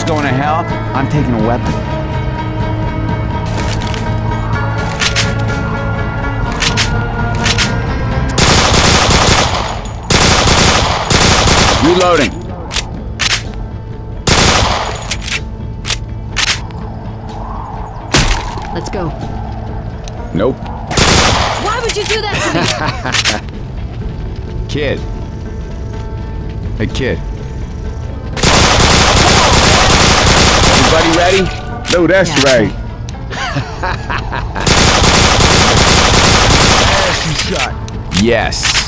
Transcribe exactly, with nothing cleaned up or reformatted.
going to hell, I'm taking a weapon. Reloading. Let's go. Nope. Why would you do that to me? Kid. Hey, kid. Everybody ready? No, that's Yeah. right. Yes.